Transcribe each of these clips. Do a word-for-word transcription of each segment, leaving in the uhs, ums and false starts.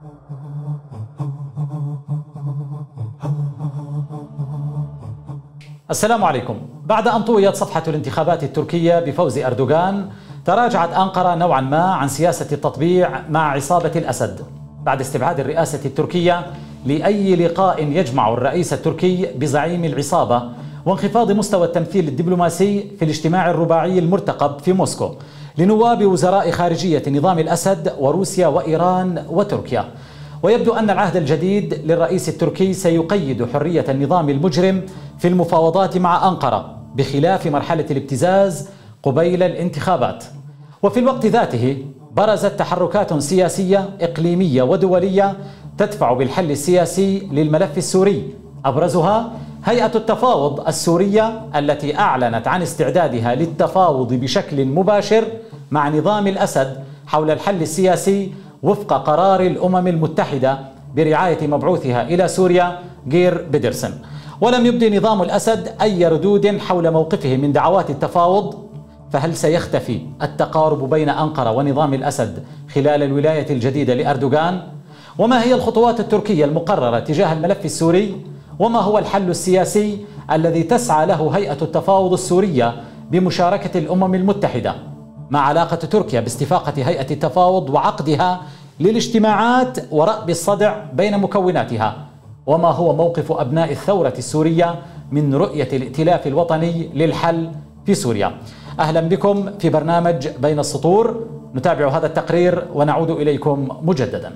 السلام عليكم. بعد أن طويت صفحة الانتخابات التركية بفوز أردوغان، تراجعت أنقرة نوعا ما عن سياسة التطبيع مع عصابة الأسد بعد استبعاد الرئاسة التركية لأي لقاء يجمع الرئيس التركي بزعيم العصابة، وانخفاض مستوى التمثيل الدبلوماسي في الاجتماع الرباعي المرتقب في موسكو لنواب وزراء خارجية نظام الأسد وروسيا وإيران وتركيا. ويبدو أن العهد الجديد للرئيس التركي سيقيد حرية النظام المجرم في المفاوضات مع أنقرة بخلاف مرحلة الابتزاز قبيل الانتخابات. وفي الوقت ذاته برزت تحركات سياسية إقليمية ودولية تدفع بالحل السياسي للملف السوري، أبرزها هيئة التفاوض السورية التي أعلنت عن استعدادها للتفاوض بشكل مباشر مع نظام الأسد حول الحل السياسي وفق قرار الأمم المتحدة برعاية مبعوثها إلى سوريا غير بيدرسن. ولم يبدي نظام الأسد أي ردود حول موقفه من دعوات التفاوض. فهل سيختفي التقارب بين أنقرة ونظام الأسد خلال الولاية الجديدة لأردوغان؟ وما هي الخطوات التركية المقررة تجاه الملف السوري؟ وما هو الحل السياسي الذي تسعى له هيئة التفاوض السورية بمشاركة الأمم المتحدة؟ ما علاقة تركيا باستفاقة هيئة التفاوض وعقدها للاجتماعات ورأب الصدع بين مكوناتها؟ وما هو موقف أبناء الثورة السورية من رؤية الائتلاف الوطني للحل في سوريا؟ أهلا بكم في برنامج بين السطور، نتابع هذا التقرير ونعود إليكم مجددا.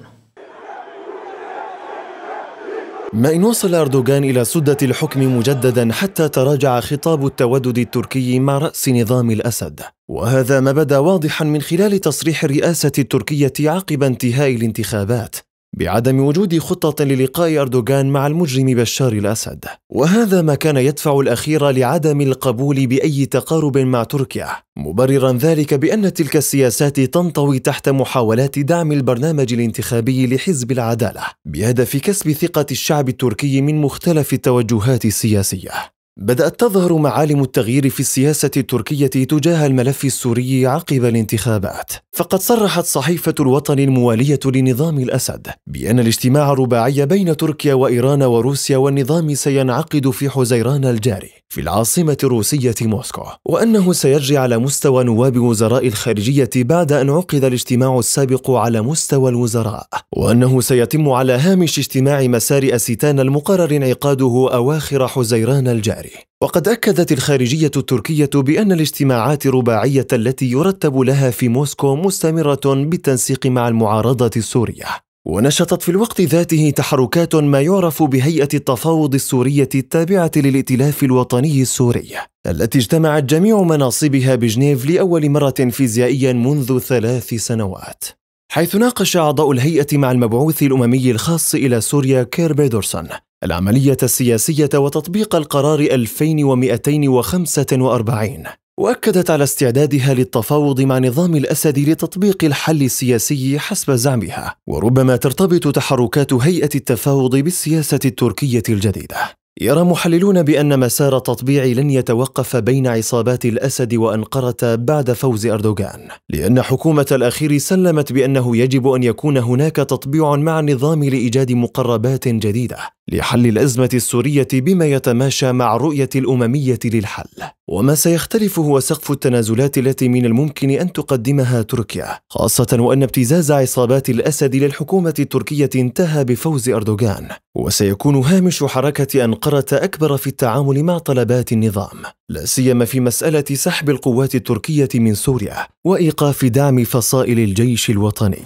ما إن وصل أردوغان إلى سدة الحكم مجددا حتى تراجع خطاب التودد التركي مع رأس نظام الأسد، وهذا ما بدا واضحا من خلال تصريح الرئاسة التركية عقب انتهاء الانتخابات بعدم وجود خطة للقاء أردوغان مع المجرم بشار الأسد، وهذا ما كان يدفع الأخير لعدم القبول بأي تقارب مع تركيا، مبررا ذلك بأن تلك السياسات تنطوي تحت محاولات دعم البرنامج الانتخابي لحزب العدالة بهدف كسب ثقة الشعب التركي من مختلف التوجهات السياسية. بدأت تظهر معالم التغيير في السياسة التركية تجاه الملف السوري عقب الانتخابات، فقد صرحت صحيفة الوطن الموالية لنظام الأسد بأن الاجتماع الرباعي بين تركيا وإيران وروسيا والنظام سينعقد في حزيران الجاري في العاصمة الروسية موسكو، وأنه سيجري على مستوى نواب وزراء الخارجية بعد أن عقد الاجتماع السابق على مستوى الوزراء، وأنه سيتم على هامش اجتماع مسار أسيتان المقرر انعقاده أواخر حزيران الجاري. وقد أكدت الخارجية التركية بأن الاجتماعات الرباعية التي يرتب لها في موسكو مستمرة بالتنسيق مع المعارضة السورية. ونشطت في الوقت ذاته تحركات ما يعرف بهيئة التفاوض السورية التابعة للائتلاف الوطني السوري، التي اجتمعت جميع مناصبها بجنيف لأول مرة فيزيائيا منذ ثلاث سنوات، حيث ناقش أعضاء الهيئة مع المبعوث الأممي الخاص إلى سوريا كير بيدرسون العملية السياسية وتطبيق القرار ألفين ومئتين وخمسة وأربعين، وأكدت على استعدادها للتفاوض مع نظام الأسد لتطبيق الحل السياسي حسب زعمها. وربما ترتبط تحركات هيئة التفاوض بالسياسة التركية الجديدة. يرى محللون بأن مسار التطبيع لن يتوقف بين عصابات الأسد وأنقرة بعد فوز أردوغان، لأن حكومة الأخير سلمت بأنه يجب أن يكون هناك تطبيع مع النظام لإيجاد مقربات جديدة لحل الأزمة السورية بما يتماشى مع الرؤية الأممية للحل. وما سيختلف هو سقف التنازلات التي من الممكن أن تقدمها تركيا، خاصة وأن ابتزاز عصابات الأسد للحكومة التركية انتهى بفوز أردوغان، وسيكون هامش حركة أنقرة أكبر في التعامل مع طلبات النظام، لا سيما في مسألة سحب القوات التركية من سوريا وإيقاف دعم فصائل الجيش الوطني.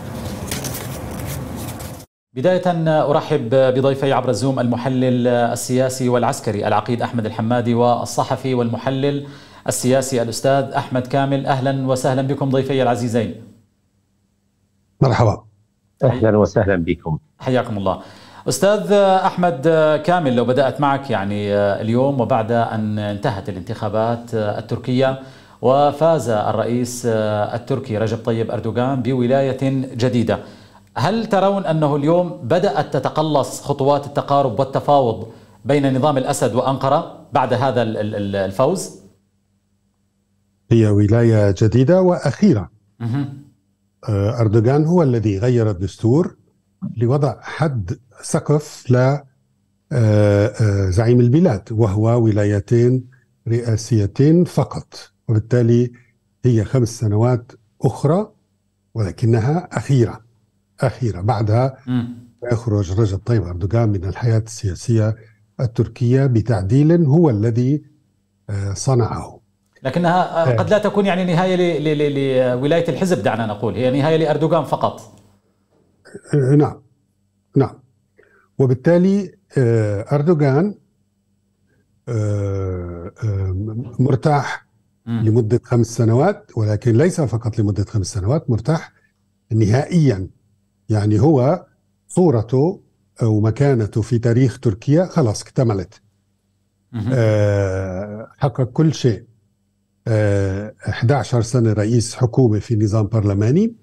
بداية أرحب بضيفي عبر الزوم المحلل السياسي والعسكري العقيد أحمد الحمادي والصحفي والمحلل السياسي الأستاذ أحمد كامل. أهلا وسهلا بكم ضيفي العزيزين. مرحبا. أهلا وسهلا بكم. حياكم الله. أستاذ أحمد كامل، لو بدأت معك يعني اليوم وبعد أن انتهت الانتخابات التركية وفاز الرئيس التركي رجب طيب أردوغان بولاية جديدة، هل ترون أنه اليوم بدأت تتقلص خطوات التقارب والتفاوض بين نظام الأسد وأنقرة بعد هذا الفوز؟ هي ولاية جديدة وأخيرة. أردوغان هو الذي غير الدستور لوضع حد سقف لزعيم البلاد، وهو ولايتين رئاسيتين فقط، وبالتالي هي خمس سنوات أخرى ولكنها أخيرة أخيرة بعدها يخرج رجب طيب أردوغان من الحياة السياسية التركية بتعديل هو الذي صنعه. لكنها قد لا تكون يعني نهاية لولاية الحزب، دعنا نقول هي نهاية لأردوغان فقط. نعم نعم وبالتالي أردوغان مرتاح لمدة خمس سنوات، ولكن ليس فقط لمدة خمس سنوات، مرتاح نهائيا. يعني هو صورته أو مكانته في تاريخ تركيا خلاص اكتملت، حقق كل شيء. أحد عشر سنة رئيس حكومة في نظام برلماني،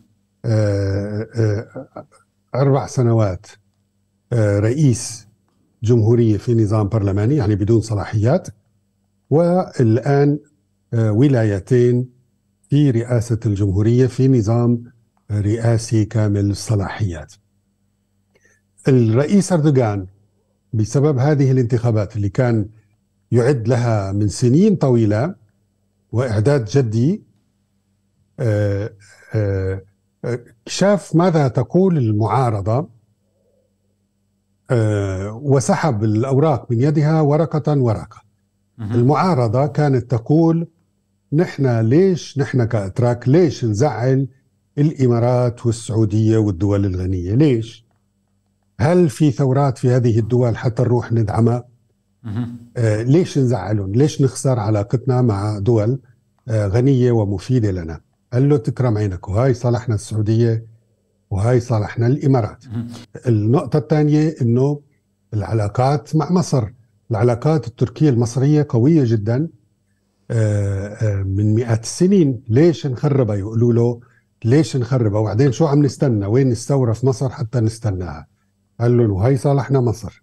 أربع سنوات رئيس جمهورية في نظام برلماني يعني بدون صلاحيات، والآن ولايتين في رئاسة الجمهورية في نظام رئاسي كامل الصلاحيات. الرئيس أردوغان بسبب هذه الانتخابات اللي كان يعد لها من سنين طويلة وإعداد جدي، شاف ماذا تقول المعارضة وسحب الأوراق من يدها ورقة ورقة. المعارضة كانت تقول نحن ليش نحن كأتراك ليش نزعل الإمارات والسعودية والدول الغنية؟ ليش؟ هل في ثورات في هذه الدول حتى نروح ندعمها؟ آه ليش نزعلهم؟ ليش نخسر علاقتنا مع دول آه غنية ومفيدة لنا؟ قال له تكرم عينك، وهاي صالحنا السعودية وهاي صالحنا الإمارات. النقطة الثانية إنه العلاقات مع مصر، العلاقات التركية المصرية قوية جدا آه آه من مئات السنين. ليش نخربها؟ يقولوا له ليش نخربها؟ وبعدين شو عم نستنى؟ وين الثورة في مصر حتى نستناها؟ قال له وهي صالحنا مصر.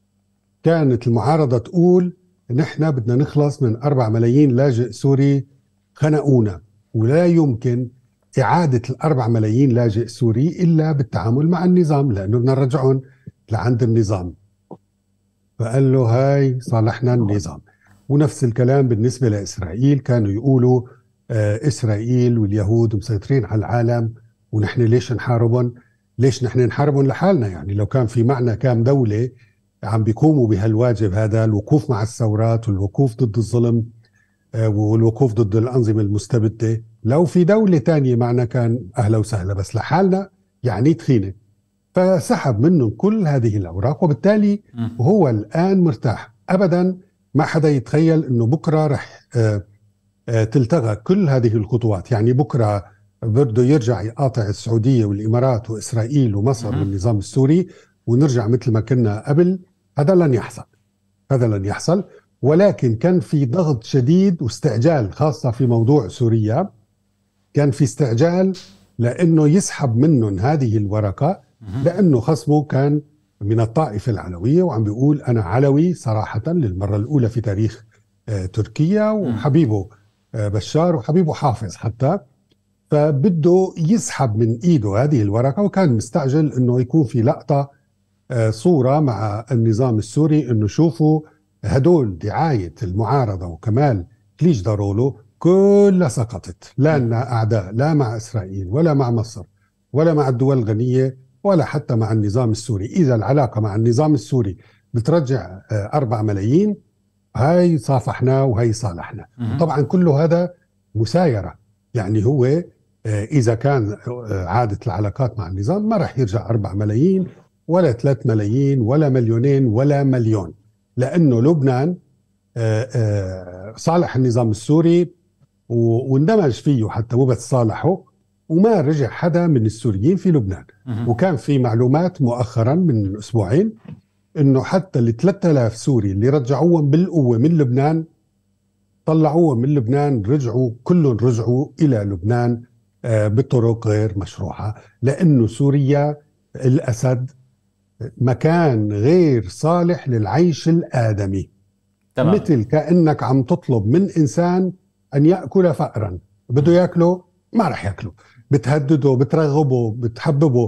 كانت المعارضة تقول نحن بدنا نخلص من أربع ملايين لاجئ سوري خنقونا، ولا يمكن إعادة الأربع ملايين لاجئ سوري إلا بالتعامل مع النظام، لأنه بدنا نرجعهم لعند النظام. فقال له هاي صالحنا النظام. ونفس الكلام بالنسبة لإسرائيل، كانوا يقولوا آه إسرائيل واليهود مسيطرين على العالم ونحن ليش نحاربهم؟ ليش نحن نحاربهم لحالنا؟ يعني لو كان في معنا كام دولة عم بيقوموا بهالواجب هذا، الوقوف مع الثورات والوقوف ضد الظلم آه والوقوف ضد الأنظمة المستبدة، لو في دولة تانية معنا كان أهلا وسهلا، بس لحالنا يعني تخينة. فسحب منهم كل هذه الأوراق، وبالتالي هو الآن مرتاح. أبدا ما حدا يتخيل أنه بكرة رح آه آه تلتغى كل هذه الخطوات. يعني بكرة بده يرجع يقاطع السعودية والإمارات وإسرائيل ومصر والنظام السوري ونرجع مثل ما كنا قبل. هذا لن يحصل، هذا لن يحصل. ولكن كان في ضغط شديد واستعجال، خاصة في موضوع سوريا. كان في استعجال لأنه يسحب منهم هذه الورقة، لأنه خصمه كان من الطائفة العلوية وعم بيقول أنا علوي صراحة للمرة الأولى في تاريخ تركيا، وحبيبه بشار وحبيبه حافظ حتى، فبده يسحب من إيده هذه الورقة. وكان مستعجل أنه يكون في لقطة صورة مع النظام السوري أنه شوفوا هدول دعاية المعارضة وكمال كليجدارولو كلها سقطت، لا لنا أعداء لا مع إسرائيل ولا مع مصر ولا مع الدول الغنية ولا حتى مع النظام السوري. إذا العلاقة مع النظام السوري بترجع أربع ملايين، هاي صافحنا وهي صالحنا. طبعا كل هذا مسايرة. يعني هو إذا كان عادة العلاقات مع النظام ما رح يرجع أربع ملايين ولا ثلاث ملايين ولا مليونين ولا مليون، لأنه لبنان صالح النظام السوري واندمج فيه، حتى مو بس صالحه، وما رجع حدا من السوريين في لبنان. وكان في معلومات مؤخرا من أسبوعين إنه حتى ال ثلاثة آلاف سوري اللي رجعوهم بالقوة من لبنان، طلعوهم من لبنان، رجعوا كلهم رجعوا إلى لبنان بطرق غير مشروعة، لأنه سوريا الأسد مكان غير صالح للعيش الآدمي. تمام. مثل كأنك عم تطلب من إنسان أن يأكل فأرا، بده يأكله ما رح يأكله، بتهدده بترغبه بتحببه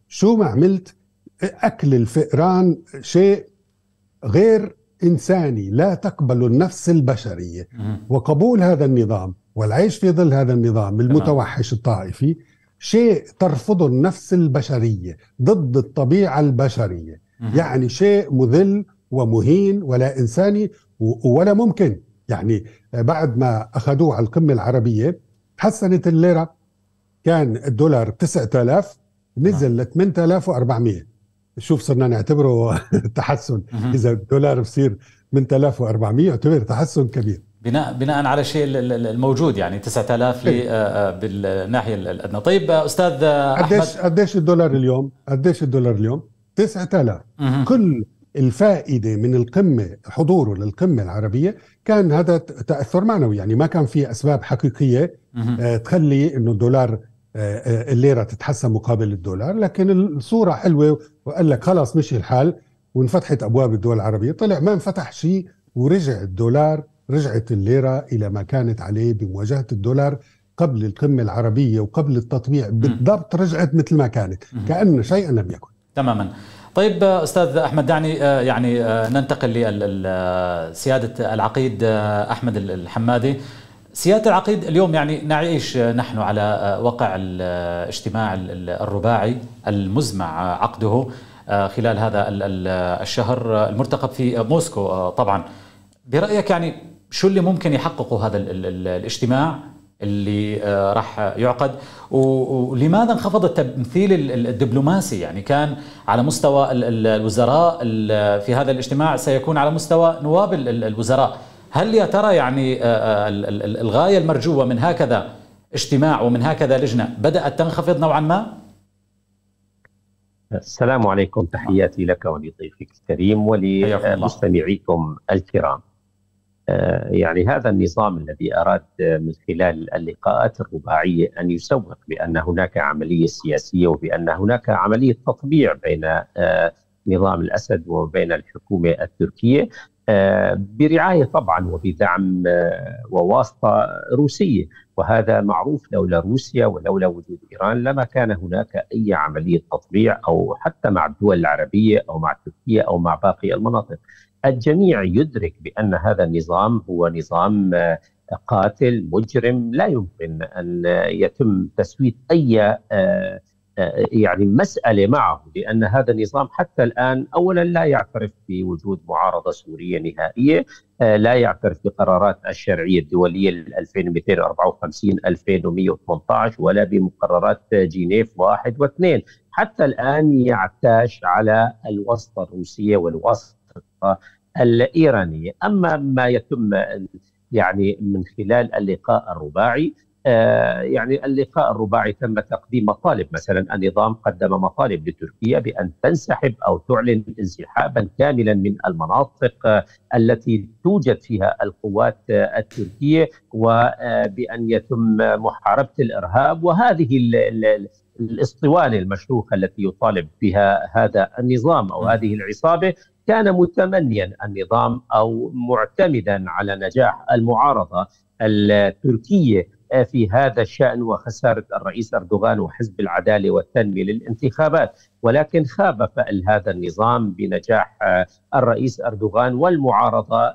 شو ما عملت أكل الفئران شيء غير إنساني، لا تقبل النفس البشرية. وقبول هذا النظام والعيش في ظل هذا النظام المتوحش الطائفي شيء ترفضه النفس البشرية، ضد الطبيعة البشرية. يعني شيء مذل ومهين ولا إنساني ولا ممكن. يعني بعد ما أخذوه على القمة العربية حسنت الليرة، كان الدولار تسعة آلاف نزل ل ثمانية آلاف وأربعمئة. شوف صرنا نعتبره تحسن. إذا الدولار بصير ثمانية آلاف وأربعمئة يعتبر تحسن كبير بناء بناء على الشيء الموجود، يعني تسعة آلاف بالناحية الأدنى. طيب أستاذ أحمد، قديش قديش الدولار اليوم؟ قديش الدولار اليوم؟ تسعة آلاف. كل الفائدة من القمة، حضوره للقمة العربية كان هذا تأثر معنوي، يعني ما كان في أسباب حقيقية تخلي إنه الدولار الليرة تتحسن مقابل الدولار، لكن الصورة حلوة وقال لك خلاص مشي الحال وانفتحت أبواب الدول العربية. طلع ما انفتح شيء ورجع الدولار، رجعت الليرة إلى ما كانت عليه بمواجهة الدولار قبل القمة العربية وقبل التطبيع بالضبط، رجعت مثل ما كانت كأن شيئا لم يكن. تماما. طيب أستاذ أحمد، دعني يعني ننتقل لسيادة العقيد أحمد الحمادي. سيادة العقيد، اليوم يعني نعيش نحن على وقع الاجتماع الرباعي المزمع عقده خلال هذا الشهر المرتقب في موسكو. طبعا برأيك يعني شو اللي ممكن يحققه هذا الاجتماع اللي راح يعقد، ولماذا انخفض التمثيل الدبلوماسي؟ يعني كان على مستوى الوزراء في هذا الاجتماع، سيكون على مستوى نواب الوزراء. هل يا ترى يعني الغاية المرجوة من هكذا اجتماع ومن هكذا لجنة بدأت تنخفض نوعا ما؟ السلام عليكم، تحياتي لك ولضيفك الكريم ولمستمعيكم الكرام. يعني هذا النظام الذي أراد من خلال اللقاءات الرباعية أن يسوق بأن هناك عملية سياسية وبأن هناك عملية تطبيع بين نظام الأسد وبين الحكومة التركية، برعاية طبعا وبدعم وواسطة روسية، وهذا معروف. لولا روسيا ولولا وجود إيران لما كان هناك أي عملية تطبيع أو حتى مع الدول العربية أو مع تركيا أو مع باقي المناطق. الجميع يدرك بأن هذا النظام هو نظام قاتل مجرم، لا يمكن أن يتم تسوية أي يعني مسألة معه، لأن هذا النظام حتى الآن أولا لا يعترف بوجود معارضة سورية نهائية، لا يعترف بقرارات الشرعية الدولية ألفين ومئتين وأربعة وخمسين ألفين ومئة وثمانية عشر ولا بمقررات جنيف واحد واثنين. حتى الآن يعتاش على الواسطة الروسية والواسطة الإيرانية. أما ما يتم يعني من خلال اللقاء الرباعي، آه يعني اللقاء الرباعي تم تقديم مطالب. مثلا النظام قدم مطالب لتركيا بأن تنسحب أو تعلن انسحابا كاملا من المناطق آه التي توجد فيها القوات آه التركية، وبأن يتم محاربة الإرهاب وهذه ال ال الاسطوانة المشروخة التي يطالب بها هذا النظام أو هذه العصابة. كان متمنيا النظام أو معتمدا على نجاح المعارضة التركية في هذا الشأن وخسارة الرئيس أردوغان وحزب العدالة والتنمية للانتخابات، ولكن خاب فأل هذا النظام بنجاح الرئيس أردوغان والمعارضة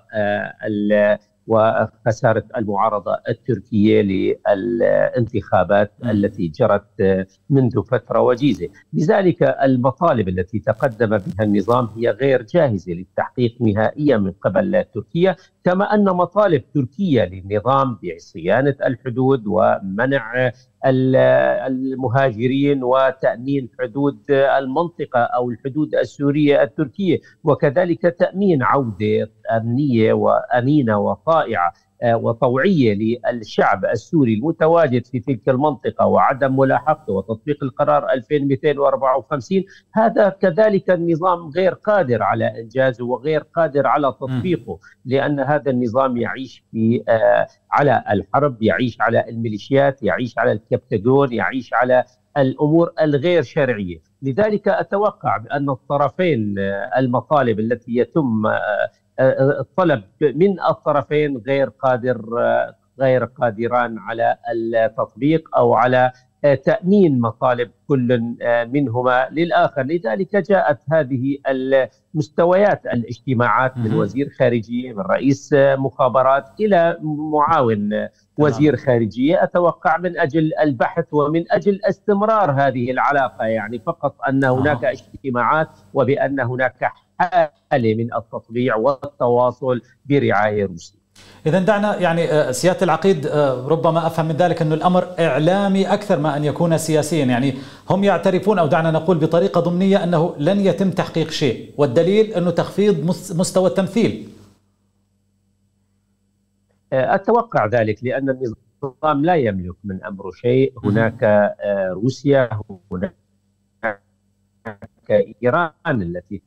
وخسارة المعارضة التركية للانتخابات التي جرت منذ فترة وجيزة. لذلك المطالب التي تقدم بها النظام هي غير جاهزة للتحقيق نهائيا من قبل تركيا، كما أن مطالب تركيا للنظام بصيانة الحدود ومنع المهاجرين وتأمين حدود المنطقة أو الحدود السورية التركية، وكذلك تأمين عودة أمنية وأمينة وطائعة وطوعية للشعب السوري المتواجد في تلك المنطقة وعدم ملاحقته وتطبيق القرار ألفين ومئتين وأربعة وخمسين. هذا كذلك النظام غير قادر على إنجازه وغير قادر على تطبيقه، لأن هذا النظام يعيش في على الحرب، يعيش على الميليشيات، يعيش على الكبتاجون، يعيش على الأمور الغير شرعية. لذلك أتوقع بأن الطرفين المطالب التي يتم الطلب من الطرفين غير قادر غير قادران على التطبيق أو على تأمين مطالب كل منهما للآخر. لذلك جاءت هذه المستويات الاجتماعات من وزير خارجية، من رئيس مخابرات إلى معاون وزير خارجية، أتوقع من أجل البحث ومن أجل استمرار هذه العلاقة، يعني فقط أن هناك اجتماعات وبأن هناك حالة من التطبيع والتواصل برعاية روسية. إذا دعنا يعني سيادة العقيد ربما أفهم من ذلك أن الأمر إعلامي أكثر ما أن يكون سياسيا، يعني هم يعترفون أو دعنا نقول بطريقة ضمنية أنه لن يتم تحقيق شيء، والدليل أنه تخفيض مستوى التمثيل. أتوقع ذلك لأن النظام لا يملك من أمره شيء. هناك روسيا، هناك إيران التي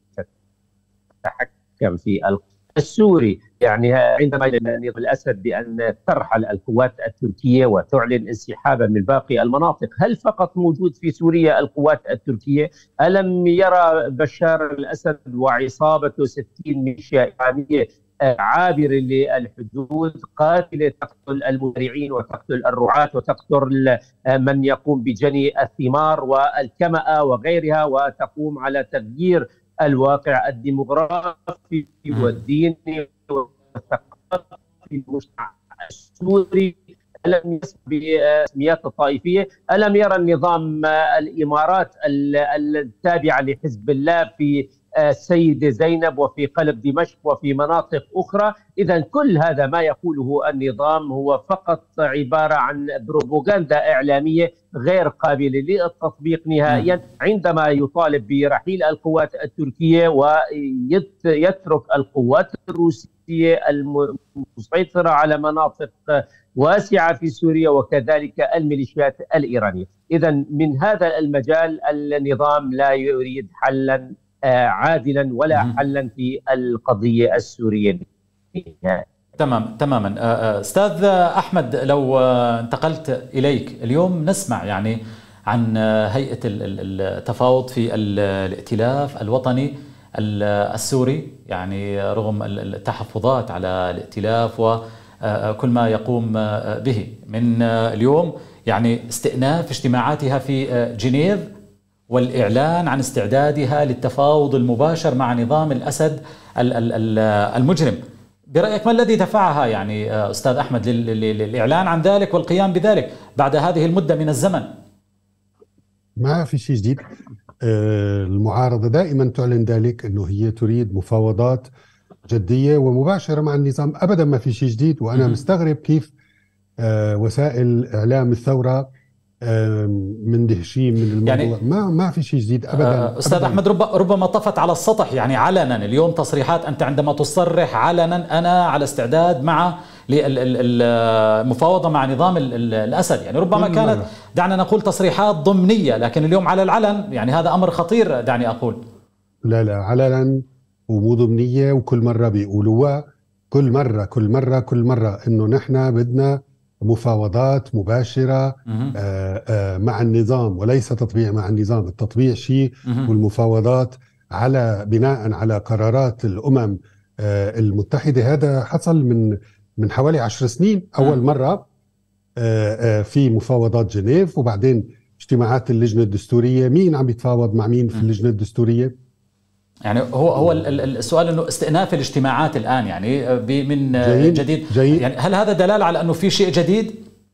تتحكم في السوري. يعني عندما ينظم الأسد بأن ترحل القوات التركية وتعلن انسحابا من باقي المناطق، هل فقط موجود في سوريا القوات التركية؟ ألم يرى بشار الأسد وعصابته ستين ميليشيا إيرانية عابرة للحدود قاتلة تقتل المزارعين وتقتل الرعاة وتقتل من يقوم بجني الثمار والكمأة وغيرها، وتقوم على تغيير الواقع الديمغرافي والديني والثقافي في المجتمع السوري؟ ألم يسمع باسميات الطائفية؟ ألم يرى النظام الإمارات التابعة لحزب الله في السيدة زينب وفي قلب دمشق وفي مناطق أخرى؟ إذا كل هذا ما يقوله النظام هو فقط عبارة عن بروباغندا إعلامية غير قابلة للتطبيق نهائيا، عندما يطالب برحيل القوات التركية ويترك القوات الروسية المسيطرة على مناطق واسعة في سوريا وكذلك الميليشيات الإيرانية. إذا من هذا المجال النظام لا يريد حلا عادلا ولا حلا في القضية السورية. تمام تماما. أستاذ أحمد، لو انتقلت إليك، اليوم نسمع يعني عن هيئة التفاوض في الائتلاف الوطني السوري، يعني رغم التحفظات على الائتلاف وكل ما يقوم به من اليوم، يعني استئناف اجتماعاتها في جنيف والإعلان عن استعدادها للتفاوض المباشر مع نظام الأسد المجرم. برأيك ما الذي دفعها يعني أستاذ أحمد للإعلان عن ذلك والقيام بذلك بعد هذه المدة من الزمن؟ ما في شيء جديد. المعارضة دائما تعلن ذلك، أنه هي تريد مفاوضات جدية ومباشرة مع النظام. أبدا ما في شيء جديد. وأنا م- مستغرب كيف وسائل إعلام الثورة مندهشين من الموضوع. يعني ما ما في شيء جديد ابدا. استاذ أبداً. احمد رب ربما طفت على السطح، يعني علنا اليوم تصريحات، انت عندما تصرح علنا انا على استعداد مع المفاوضه مع نظام الاسد، يعني ربما كانت مرة. دعنا نقول تصريحات ضمنيه، لكن اليوم على العلن، يعني هذا امر خطير دعني اقول. لا لا علنا ومو ضمنيه، وكل مره بيقولوها، كل مره كل مره كل مره انه نحن بدنا مفاوضات مباشرة آآ آآ مع النظام وليس تطبيع مع النظام. التطبيع شيء والمفاوضات على بناء على قرارات الأمم المتحدة. هذا حصل من من حوالي عشر سنين أول مرة في مفاوضات جنيف، وبعدين اجتماعات اللجنة الدستورية. مين عم يتفاوض مع مين في اللجنة الدستورية؟ يعني هو هو السؤال انه استئناف الاجتماعات الان يعني من جيد جديد جيد. يعني هل هذا دلالة على انه في شيء جديد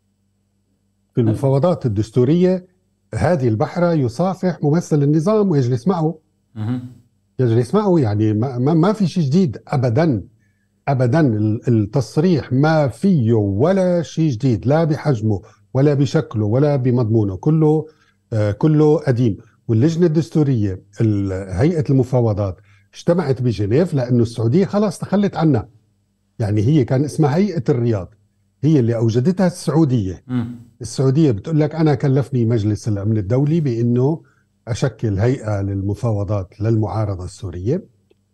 في المفاوضات الدستورية؟ هذه البحرة يصافح ممثل النظام ويجلس معه م- يجلس معه، يعني ما, ما في شيء جديد ابدا ابدا. التصريح ما فيه ولا شيء جديد، لا بحجمه ولا بشكله ولا بمضمونه، كله آه كله قديم. واللجنة الدستورية هيئة المفاوضات اجتمعت بجنيف لأنه السعودية خلاص تخلت عنها. يعني هي كان اسمها هيئة الرياض، هي اللي أوجدتها السعودية. م. السعودية بتقول لك أنا كلفني مجلس الأمن الدولي بأنه أشكل هيئة للمفاوضات للمعارضة السورية،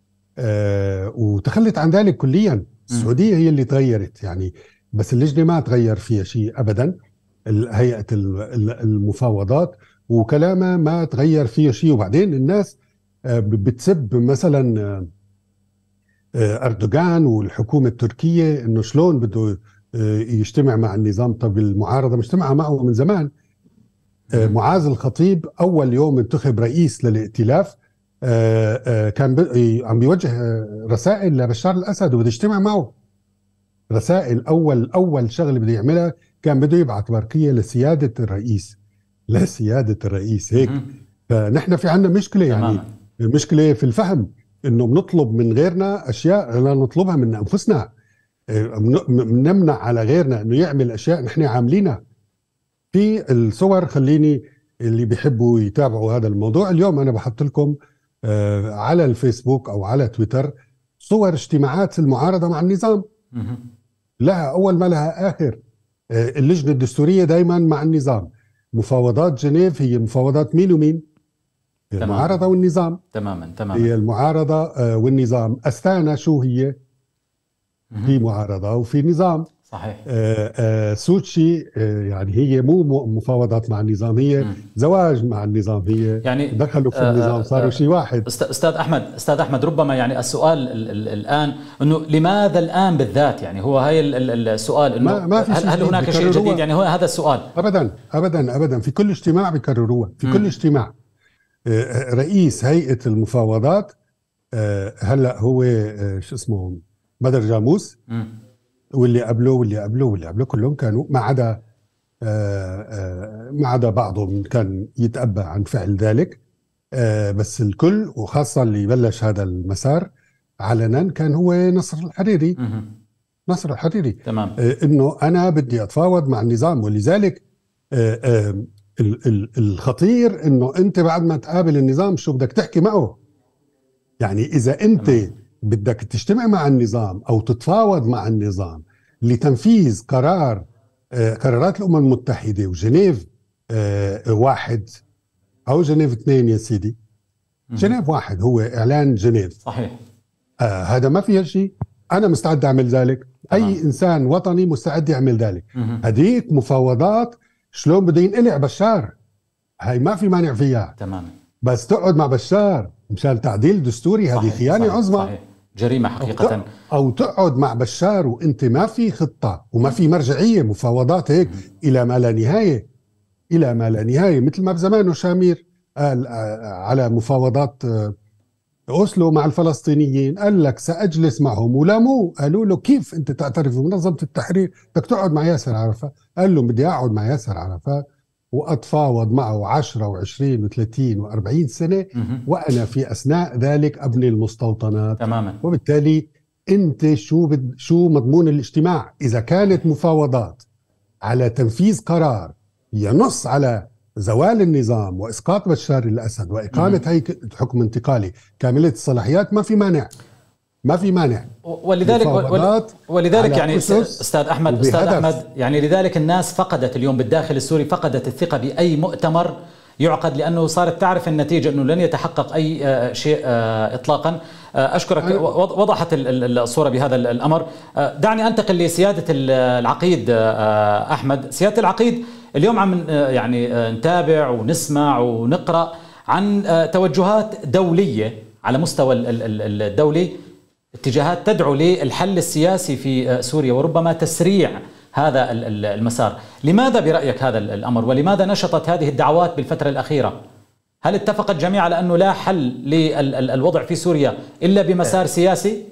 أه وتخلت عن ذلك كليا. السعودية هي اللي تغيرت يعني، بس اللجنة ما تغير فيها شيء أبدا. هيئة المفاوضات وكلامه ما تغير فيه شيء. وبعدين الناس بتسب مثلا أردوغان والحكومة التركية إنه شلون بده يجتمع مع النظام. طب المعارضة مجتمعة معه من زمان. معاذ الخطيب أول يوم انتخب رئيس للائتلاف كان عم بيوجه رسائل لبشار الأسد وبده يجتمع معه. رسائل أول أول شغله بده يعملها كان بده يبعث برقية لسيادة الرئيس لسيادة الرئيس هيك. فنحن في عنا مشكلة، يعني مشكلة في الفهم، إنه بنطلب من غيرنا أشياء لا نطلبها من أنفسنا، بنمنع على غيرنا إنه يعمل أشياء نحن عاملينها. في الصور، خليني اللي بيحبوا يتابعوا هذا الموضوع، اليوم أنا بحط لكم على الفيسبوك أو على تويتر صور اجتماعات المعارضة مع النظام، لها أول ما لها آخر. اللجنة الدستورية دايما مع النظام، مفاوضات جنيف هي مفاوضات مين ومين؟ هي المعارضة والنظام. تماما تماما هي المعارضة والنظام. أستانا شو هي؟ في معارضة وفي نظام. صحيح. آآ آآ سوتشي آآ يعني هي مو مفاوضات مع النظام، هي مم. زواج مع النظام، هي يعني دخلوا في النظام صاروا شيء واحد. استاذ احمد استاذ احمد ربما يعني السؤال ال ال الان انه لماذا الان بالذات؟ يعني هو هي السؤال انه ما ما في هل, هل هناك شيء جديد؟ يعني هو هذا السؤال. ابدا ابدا ابدا في كل اجتماع بيكرروها، في مم. كل اجتماع. رئيس هيئة المفاوضات هلا هو شو اسمه بدر جاموس، مم. واللي قبله واللي قبله واللي قبله كلهم كانوا، ما عدا ما عدا بعضهم كان يتأبى عن فعل ذلك، بس الكل وخاصة اللي بلش هذا المسار علنا كان هو نصر الحريري. نصر الحريري تمام. انه انا بدي اتفاوض مع النظام. ولذلك الخطير انه انت بعد ما تقابل النظام شو بدك تحكي معه. يعني اذا انت تمام. بدك تجتمع مع النظام أو تتفاوض مع النظام لتنفيذ قرار آه قرارات الأمم المتحدة وجنيف آه واحد أو جنيف اثنين يا سيدي، جنيف واحد هو إعلان جنيف. صحيح. آه هذا ما فيها شيء، أنا مستعد أعمل ذلك. تمام. أي إنسان وطني مستعد يعمل ذلك. هذيك مفاوضات شلون بده ينقلع بشار، هاي ما في مانع فيها. تمام. بس تقعد مع بشار مشان تعديل دستوري، هذه خيانة عظمى. صحيح. جريمة حقيقة. أو, أو تقعد مع بشار وانت ما في خطة وما في مرجعية، مفاوضات هيك إلى ما لا نهاية، إلى ما لا نهاية. مثل ما بزمانه شامير قال على مفاوضات أوسلو مع الفلسطينيين، قال لك سأجلس معهم، ولاموه قالوا له كيف أنت تعترف بمنظمة التحرير بدك تقعد مع ياسر عرفات؟ قال له بدي أقعد مع ياسر عرفات وأتفاوض معه عشرة وعشرين وثلاثين وأربعين سنة، وأنا في أثناء ذلك أبني المستوطنات. تماما. وبالتالي أنت شو بد شو مضمون الاجتماع؟ إذا كانت مفاوضات على تنفيذ قرار ينص على زوال النظام وإسقاط بشار الأسد وإقامة هيئة حكم انتقالي كاملة الصلاحيات، ما في مانع، ما في مانع. ولذلك ولذلك يعني استاذ احمد استاذ احمد يعني لذلك الناس فقدت اليوم بالداخل السوري فقدت الثقة بأي مؤتمر يعقد، لأنه صارت تعرف النتيجة أنه لن يتحقق أي شيء إطلاقا. أشكرك، وضحت الصورة بهذا الأمر. دعني أنتقل لسيادة العقيد أحمد. سيادة العقيد، اليوم عم يعني نتابع ونسمع ونقرأ عن توجهات دولية على مستوى الدولي، اتجاهات تدعو للحل السياسي في سوريا وربما تسريع هذا المسار. لماذا برأيك هذا الأمر، ولماذا نشطت هذه الدعوات بالفترة الأخيرة؟ هل اتفق الجميع على أنه لا حل للوضع في سوريا إلا بمسار سياسي؟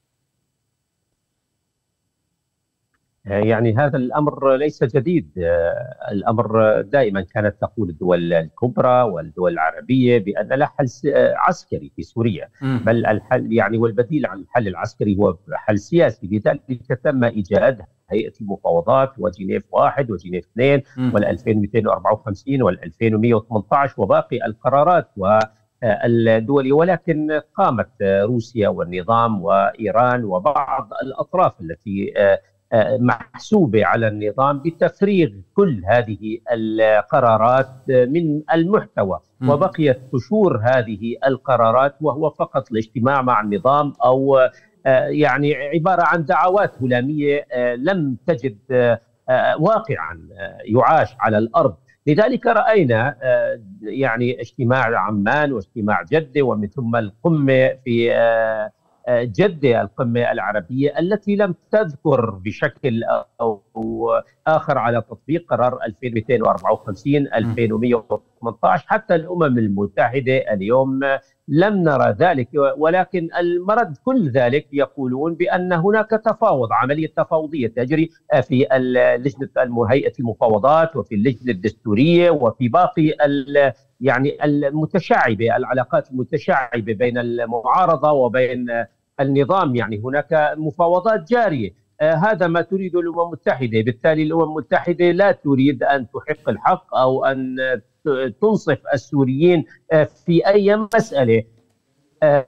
يعني هذا الأمر ليس جديد. الأمر دائما كانت تقول الدول الكبرى والدول العربية بأن لا حل عسكري في سوريا، م. بل الحل يعني والبديل عن الحل العسكري هو حل سياسي. لذلك تم إيجاد هيئة المفاوضات وجنيف واحد وجنيف اثنين والألفين ومئتين وأربعة وخمسين والألفين ومئة وثمانية عشر وباقي القرارات والدول. ولكن قامت روسيا والنظام وإيران وبعض الأطراف التي محسوبة على النظام بتفريغ كل هذه القرارات من المحتوى، وبقيت قشور هذه القرارات وهو فقط الاجتماع مع النظام أو يعني عبارة عن دعوات هلامية لم تجد واقعا يعاش على الأرض. لذلك رأينا يعني اجتماع عمان واجتماع جدة ومن ثم القمة في جدة، القمة العربية التي لم تذكر بشكل أو آخر على تطبيق قرار ألفين ومئتين وأربعة وخمسين ألفين ومئة وثمانية عشر. حتى الأمم المتحدة اليوم لم نرى ذلك، ولكن المرد كل ذلك يقولون بأن هناك تفاوض، عملية تفاوضية تجري في لجنة هيئة المفاوضات وفي اللجنة الدستورية وفي باقي يعني المتشعبة، العلاقات المتشعبة بين المعارضة وبين النظام. يعني هناك مفاوضات جارية. آه هذا ما تريد الأمم المتحدة. بالتالي الأمم المتحدة لا تريد أن تحق الحق أو أن تنصف السوريين آه في أي مسألة. آه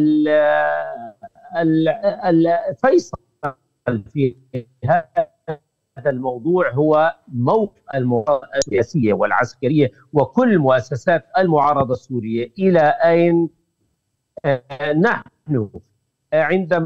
الفيصل في هذا الموضوع هو موقف المعارضة السياسية والعسكرية وكل مؤسسات المعارضة السورية. إلى أين آه نحن عندما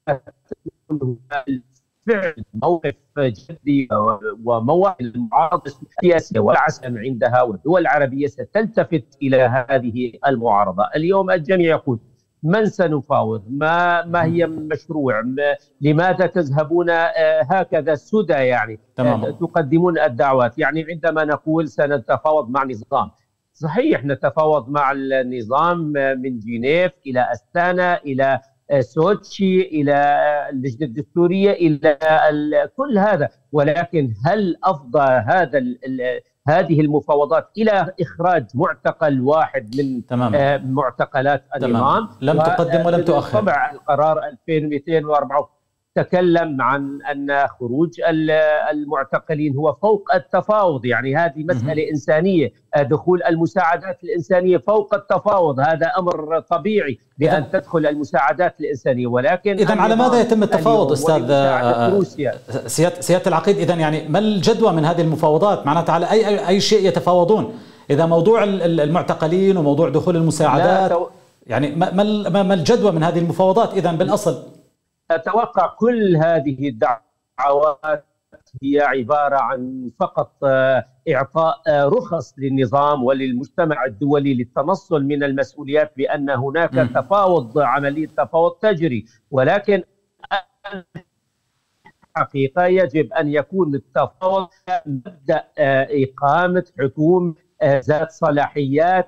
فعل موقف جدي ومواقف المعارضة السياسية والعسكرية عندها، والدول العربية ستلتفت إلى هذه المعارضة. اليوم الجميع يقول من سنفاوض؟ ما ما هي مشروع؟ ما لماذا تذهبون هكذا سدى يعني تمام. تقدمون الدعوات؟ يعني عندما نقول سنتفاوض مع نظام، صحيح نتفاوض مع النظام من جنيف إلى أستانا إلى سوتشي إلى اللجنة الدستورية إلى كل هذا، ولكن هل أفضى هذا هذه المفاوضات إلى إخراج معتقل واحد من تمام. معتقلات النظام؟ لم تقدم ولم تؤخر. طبعا القرار ألفين ومئتين وأربعة تكلم عن أن خروج المعتقلين هو فوق التفاوض. يعني هذه مسألة إنسانية، دخول المساعدات الإنسانية فوق التفاوض، هذا أمر طبيعي بأن تدخل المساعدات الإنسانية. ولكن إذن على ماذا يتم التفاوض أستاذ سيادة سيادة العقيد؟ إذن يعني ما الجدوى من هذه المفاوضات؟ معناتها على أي أي شيء يتفاوضون؟ إذا موضوع المعتقلين وموضوع دخول المساعدات، يعني ما ما الجدوى من هذه المفاوضات إذن بالأصل؟ أتوقع كل هذه الدعوات هي عبارة عن فقط إعطاء رخص للنظام وللمجتمع الدولي للتنصل من المسؤوليات بأن هناك م. تفاوض، عملية تفاوض تجري. ولكن الحقيقة يجب أن يكون التفاوض مبدأ إقامة حكومة ذات صلاحيات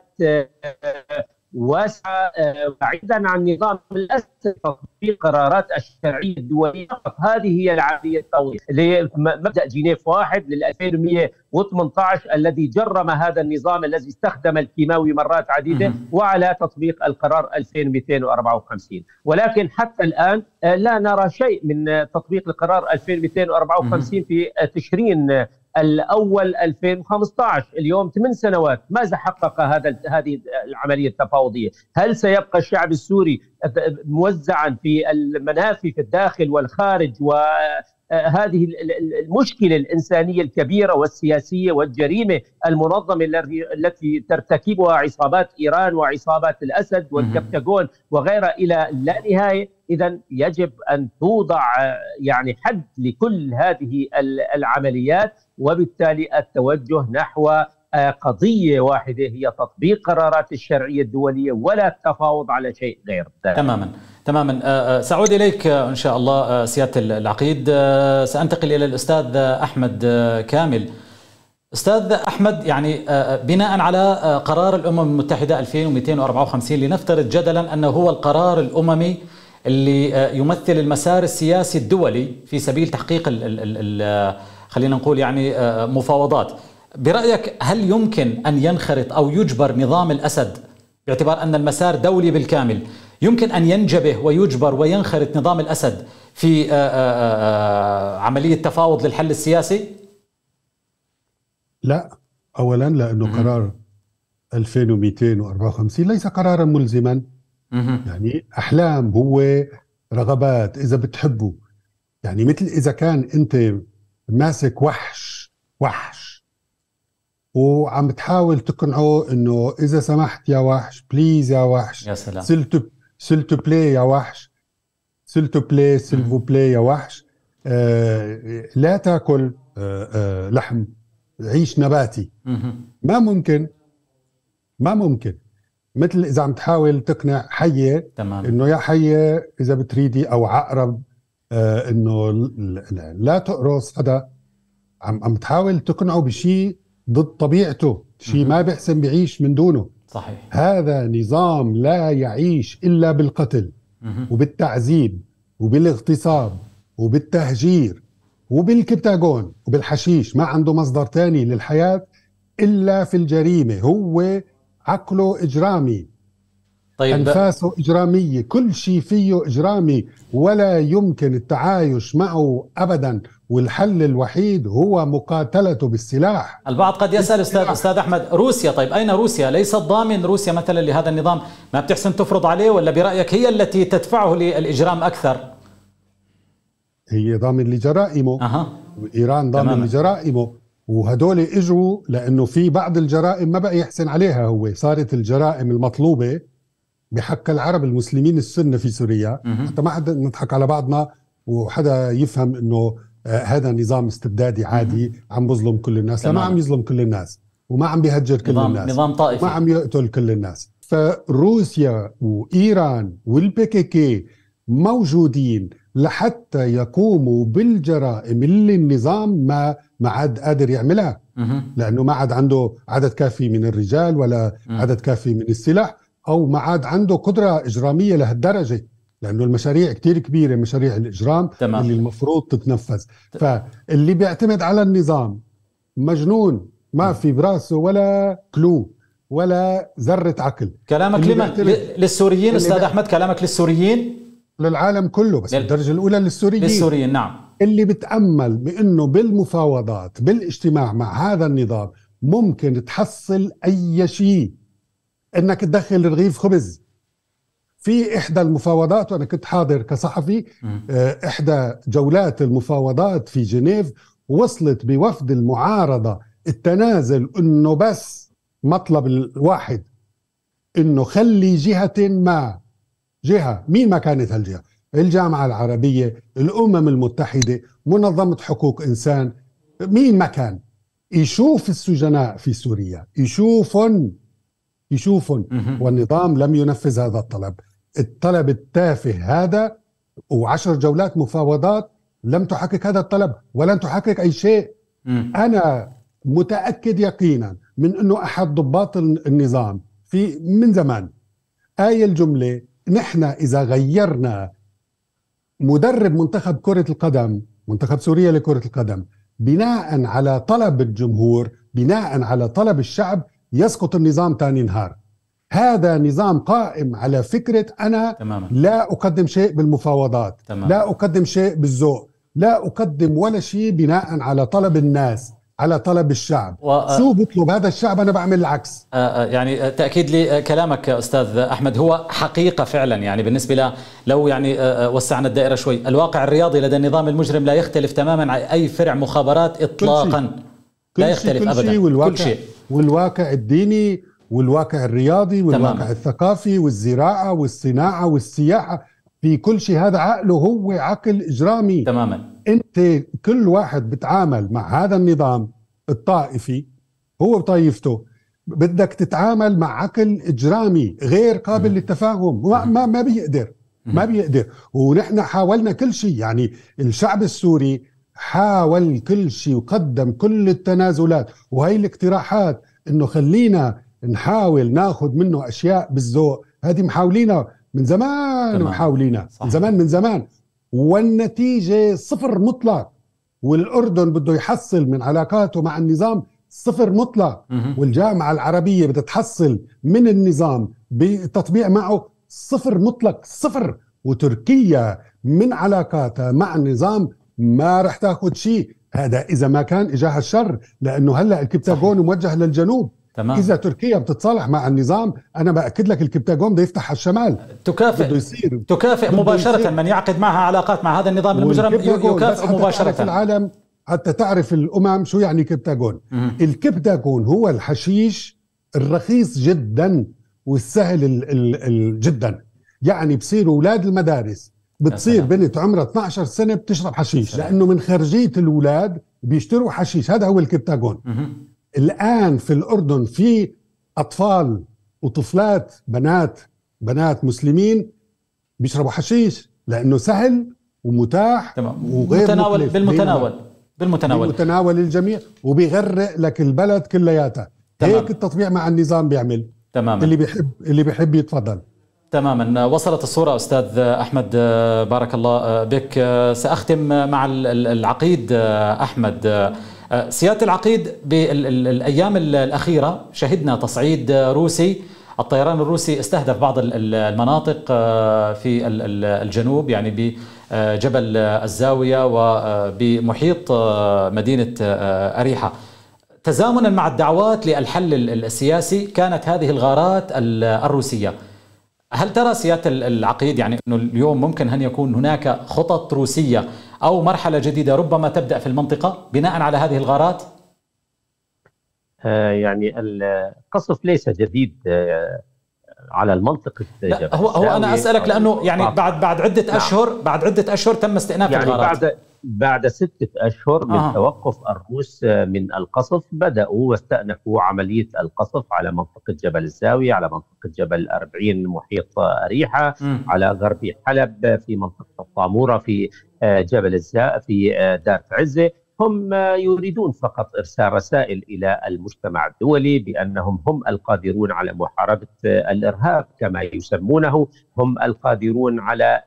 واسعة بعيدا عن نظام الأسد، تطبيق قرارات الشرعية الدولية. هذه هي العملية التوضيح لمبدأ جنيف واحد لل ألفين ومئة وثمانية عشر الذي جرم هذا النظام الذي استخدم الكيماوي مرات عديدة، وعلى تطبيق القرار ألفين ومئتين وأربعة وخمسين. ولكن حتى الآن لا نرى شيء من تطبيق القرار ألفين ومئتين وأربعة وخمسين في تشرين الأول ألفين وخمسة عشر. اليوم ثمان سنوات، ماذا حقق هذا هذه العملية التفاوضية؟ هل سيبقى الشعب السوري موزعا في المنافي في الداخل والخارج؟ وهذه المشكلة الإنسانية الكبيرة والسياسية والجريمة المنظمة التي ترتكبها عصابات إيران وعصابات الأسد والكبتاغون وغيرها إلى لا نهاية. إذن يجب أن توضع يعني حد لكل هذه العمليات، وبالتالي التوجه نحو قضية واحدة هي تطبيق قرارات الشرعية الدولية ولا التفاوض على شيء غير ذلك. تماما تماما. سأعود إليك إن شاء الله سيادة العقيد. سأنتقل إلى الأستاذ أحمد كامل. أستاذ أحمد، يعني بناء على قرار الأمم المتحدة ألفين ومئتين وأربعة وخمسين، لنفترض جدلا أنه هو القرار الأممي اللي يمثل المسار السياسي الدولي في سبيل تحقيق ال ال ال خلينا نقول يعني مفاوضات، برأيك هل يمكن أن ينخرط أو يجبر نظام الأسد، باعتبار أن المسار دولي بالكامل، يمكن أن ينجبه ويجبر وينخرط نظام الأسد في عملية تفاوض للحل السياسي؟ لا، أولا لأنه قرار ألفين ومئتين وأربعة وخمسين ليس قرارا ملزما، يعني أحلام، هو رغبات إذا بتحبوا. يعني مثل إذا كان أنت ماسك وحش وحش وعم بتحاول تقنعه إنه إذا سمحت يا وحش، بليز يا وحش، يا سلام، سلتو سلتو بلاي يا وحش، سلتو بلاي سلفو بلاي يا وحش، آه لا تاكل آه آه لحم، عيش نباتي. ما ممكن ما ممكن مثل إذا عم تحاول تقنع حية تمام. إنه يا حية إذا بتريدي، أو عقرب، آه إنه لا تقرص هذا، عم عم تحاول تقنعه بشيء ضد طبيعته، شيء ما بيحسن بيعيش من دونه. صحيح. هذا نظام لا يعيش إلا بالقتل وبالتعذيب وبالاغتصاب وبالتهجير وبالكبتاغون وبالحشيش. ما عنده مصدر تاني للحياة إلا في الجريمة. هو عقله إجرامي، طيب، أنفاسه إجرامية، كل شيء فيه إجرامي، ولا يمكن التعايش معه أبدا، والحل الوحيد هو مقاتلته بالسلاح. البعض قد يسأل أستاذ أستاذ أحمد، روسيا، طيب أين روسيا؟ ليست ضامن روسيا مثلا لهذا النظام؟ ما بتحسن تفرض عليه، ولا برأيك هي التي تدفعه للإجرام أكثر؟ هي ضامن لجرائمه. أها. إيران ضامن تماما. لجرائمه، وهدول اجوا لأنه في بعض الجرائم ما بقى يحسن عليها هو. صارت الجرائم المطلوبة بحق العرب المسلمين السنة في سوريا، حتى ما حدا نضحك على بعضنا وحدا يفهم انه آه هذا نظام استبدادي عادي عم بظلم كل الناس. لا، ما عم يظلم كل الناس، وما عم بيهجر كل نظام الناس، نظام طائفي، ما عم يقتل كل الناس. فروسيا وإيران والبي كي كي موجودين لحتى يقوموا بالجرائم اللي النظام ما ما عاد قادر يعملها، لأنه ما عاد عنده عدد كافي من الرجال ولا عدد كافي من السلاح، أو ما عاد عنده قدرة إجرامية لهالدرجة، لأنه المشاريع كتير كبيرة، مشاريع الإجرام تمام. اللي المفروض تتنفذ. فاللي بيعتمد على النظام مجنون، ما في براسه ولا كلو ولا ذرة عقل. كلامك لمن؟ للسوريين أستاذ أحمد؟ كلامك للسوريين؟ للعالم كله، بس بالدرجة الأولى للسوريين. للسوريين نعم. اللي بتأمل بأنه بالمفاوضات بالاجتماع مع هذا النظام ممكن تحصل أي شيء، انك تدخل رغيف خبز. في احدى المفاوضات، وانا كنت حاضر كصحفي، احدى جولات المفاوضات في جنيف، وصلت بوفد المعارضة التنازل انه بس مطلب الواحد، انه خلي جهة ما، جهة مين ما كانت هالجهة، الجامعة العربية، الامم المتحدة، منظمة حقوق انسان، مين ما كان، يشوف السجناء في سوريا، يشوفهم يشوفون والنظام لم ينفذ هذا الطلب. الطلب التافه هذا، وعشر جولات مفاوضات لم تحقق هذا الطلب ولن تحقق أي شيء. م. أنا متأكد يقينا من أنه أحد ضباط النظام في من زمان آية الجملة: نحن إذا غيرنا مدرب منتخب كرة القدم، منتخب سوريا لكرة القدم، بناء على طلب الجمهور، بناء على طلب الشعب، يسقط النظام تاني نهار. هذا نظام قائم على فكرة أنا تماما. لا أقدم شيء بالمفاوضات تماما. لا أقدم شيء بالذوق، لا أقدم ولا شيء بناء على طلب الناس، على طلب الشعب. و... شو بطلب هذا الشعب أنا بعمل العكس. يعني تأكيد لي كلامك أستاذ أحمد، هو حقيقة فعلا. يعني بالنسبة له، لو يعني وسعنا الدائرة شوي، الواقع الرياضي لدى النظام المجرم لا يختلف تماما عن أي فرع مخابرات إطلاقا، لا يختلف كل أبدا. شيء والواقع كل شيء، والواقع الديني والواقع الرياضي والواقع تمام. الثقافي والزراعة والصناعة والسياحة، في كل شيء. هذا عقله هو عقل إجرامي تماما. أنت كل واحد بتعامل مع هذا النظام الطائفي، هو بطائفته، بدك تتعامل مع عقل إجرامي غير قابل م. للتفاهم. ما, ما, ما بيقدر م. ما بيقدر. ونحن حاولنا كل شيء، يعني الشعب السوري حاول كل شيء وقدم كل التنازلات، وهي الاقتراحات انه خلينا نحاول ناخذ منه اشياء بالذوق، هذه محاولينها من زمان، محاولينها من زمان من زمان، والنتيجة صفر مطلق. والأردن بده يحصل من علاقاته مع النظام صفر مطلق، والجامعة العربية بدها تحصل من النظام بالتطبيق معه صفر مطلق، صفر. وتركيا من علاقاتها مع النظام ما رح تاخذ شيء، هذا إذا ما كان إجاه الشر، لأنه هلأ الكبتاغون موجه للجنوب. تمام. إذا تركيا بتتصالح مع النظام، أنا بأكد لك الكبتاغون بده يفتح على الشمال، تكافئ يصير. تكافئ مباشرة يصير. من يعقد معها علاقات مع هذا النظام المجرم يكافئ مباشرة. في العالم حتى تعرف الأمم شو يعني كبتاغون. الكبتاغون هو الحشيش الرخيص جدا والسهل ال ال ال جدا. يعني بصيروا أولاد المدارس، بتصير بنت عمرها اثني عشر سنة بتشرب حشيش، لأنه من خرجية الأولاد بيشتروا حشيش. هذا هو الكبتاغون. الآن في الأردن في أطفال وطفلات، بنات بنات مسلمين بيشربوا حشيش، لأنه سهل ومتاح وغير متناول بالمتناول. بالمتناول بالمتناول الجميع وبيغرق لك البلد كلياتها. هيك التطبيع مع النظام بيعمل. تماما. اللي بيحب اللي بيحب يتفضل. تماما، وصلت الصورة أستاذ أحمد، بارك الله بك. سأختم مع العقيد أحمد. سيادة العقيد، بالأيام الأخيرة شهدنا تصعيد روسي، الطيران الروسي استهدف بعض المناطق في الجنوب، يعني بجبل الزاوية وبمحيط مدينة أريحة. تزامنا مع الدعوات للحل السياسي كانت هذه الغارات الروسية. هل ترى سيادة العقيد يعني أنه اليوم ممكن أن يكون هناك خطط روسية أو مرحلة جديدة ربما تبدأ في المنطقة بناء على هذه الغارات؟ آه يعني القصف ليس جديد آه على المنطقة جبل هو هو أنا أسألك لأنه يعني بعد بعد عدة نعم. أشهر بعد عدة أشهر تم استئناف يعني الغارات. بعد بعد ستة أشهر من آه. توقف الروس من القصف بدأوا واستأنفوا عملية القصف على منطقة جبل الزاوية، على منطقة جبل الأربعين محيط أريحة، م. على غرب حلب، في منطقة الطامورة، في جبل الزاء، في دار عزة. هم يريدون فقط إرسال رسائل إلى المجتمع الدولي بأنهم هم القادرون على محاربة الإرهاب كما يسمونه، هم القادرون على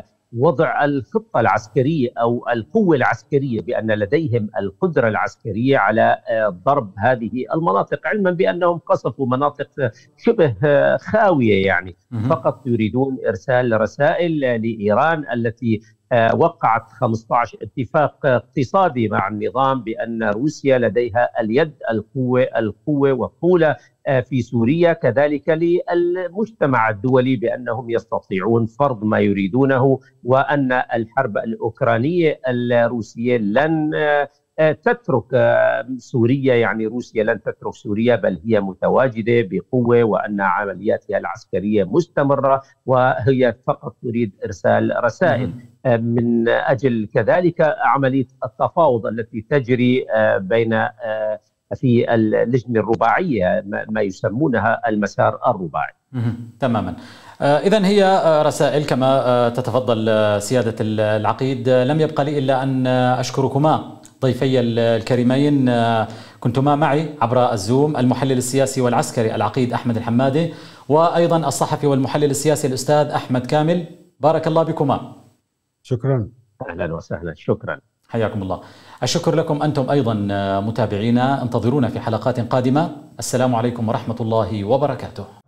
وضع الخطة العسكرية أو القوة العسكرية، بأن لديهم القدرة العسكرية على ضرب هذه المناطق، علما بأنهم قصفوا مناطق شبه خاوية. يعني فقط يريدون إرسال رسائل لإيران التي وقعت خمسة عشر اتفاق اقتصادي مع النظام بأن روسيا لديها اليد القوة القوة والطولة في سوريا، كذلك للمجتمع الدولي بأنهم يستطيعون فرض ما يريدونه، وأن الحرب الأوكرانية الروسية لن تترك سوريا، يعني روسيا لن تترك سوريا بل هي متواجدة بقوة، وأن عملياتها العسكرية مستمرة وهي فقط تريد إرسال رسائل. من أجل كذلك عملية التفاوض التي تجري بين في اللجنة الرباعية ما يسمونها المسار الرباعي. تماما. إذن هي رسائل كما تتفضل سيادة العقيد. لم يبقى لي إلا أن أشكركما ضيفي الكريمين، كنتما معي عبر الزوم المحلل السياسي والعسكري العقيد أحمد الحمادي، وأيضا الصحفي والمحلل السياسي الأستاذ أحمد كامل. بارك الله بكما. شكرا. أهلا وسهلا. شكرا. حياكم الله. الشكر لكم أنتم أيضا متابعينا، انتظرونا في حلقات قادمة. السلام عليكم ورحمة الله وبركاته.